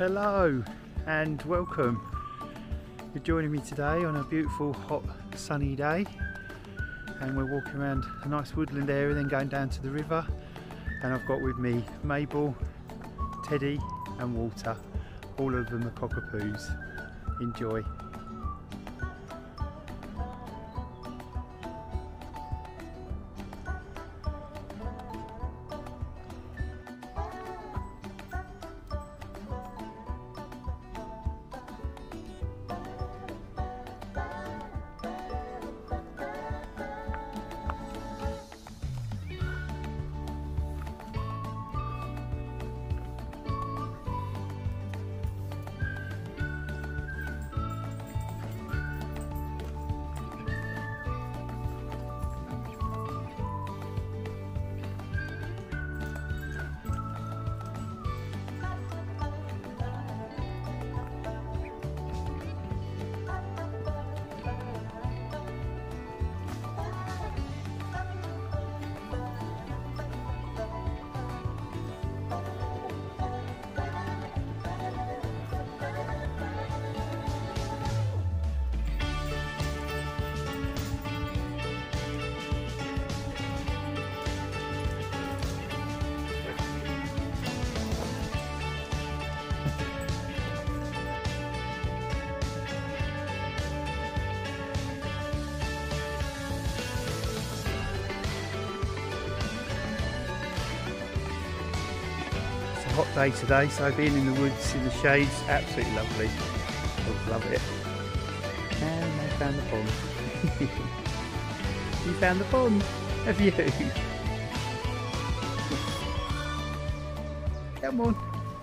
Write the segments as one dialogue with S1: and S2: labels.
S1: Hello and welcome. You're joining me today on a beautiful hot sunny day, and we're walking around a nice woodland area, then going down to the river. And I've got with me Mabel, Teddy and Walter. All of them are cockapoos. Enjoy. Hot day today, so being in the woods in the shades, absolutely lovely. I love it. And I found the pond. You found the pond, have you? Come on.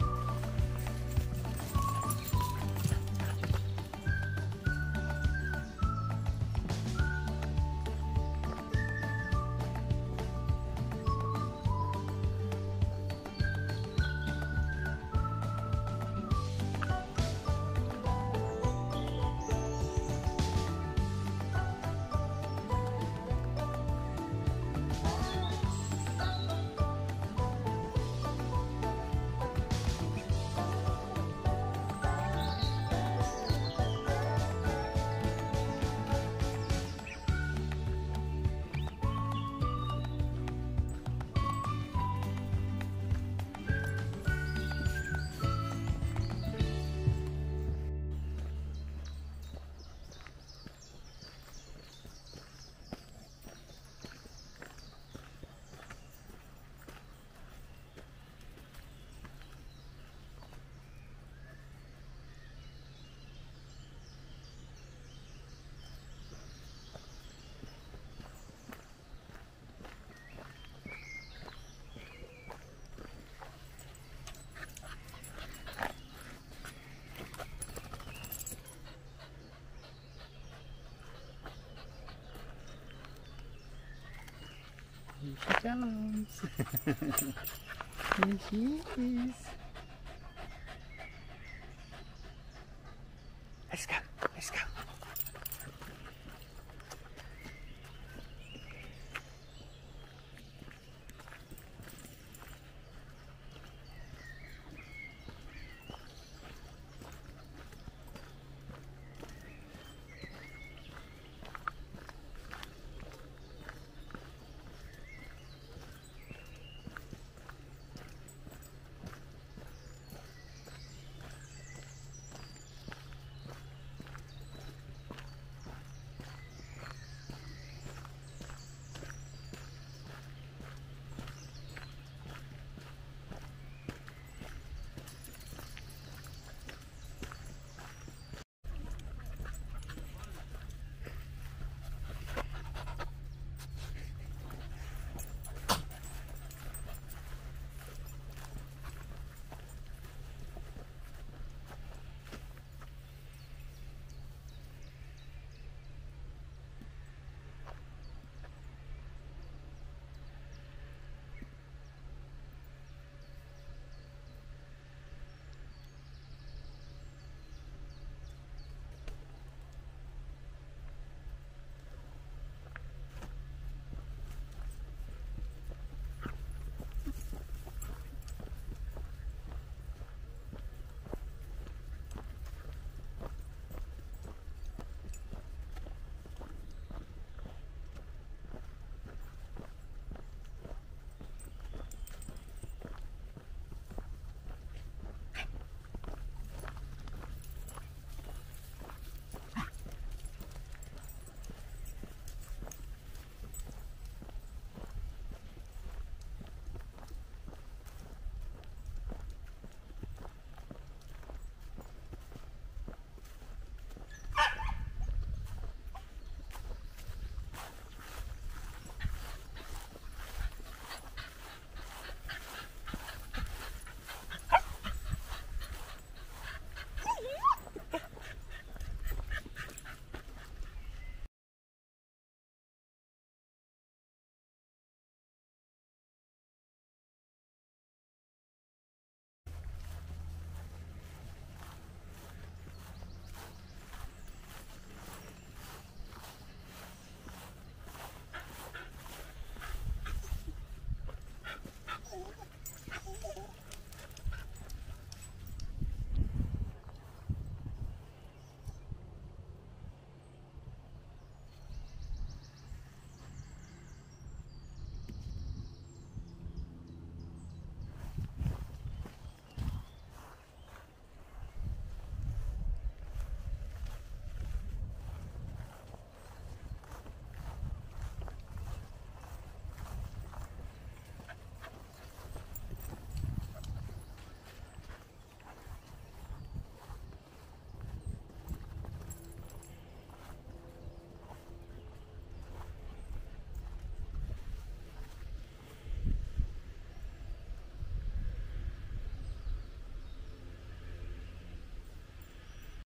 S1: Here she comes. Here she is. Let's go, let's go.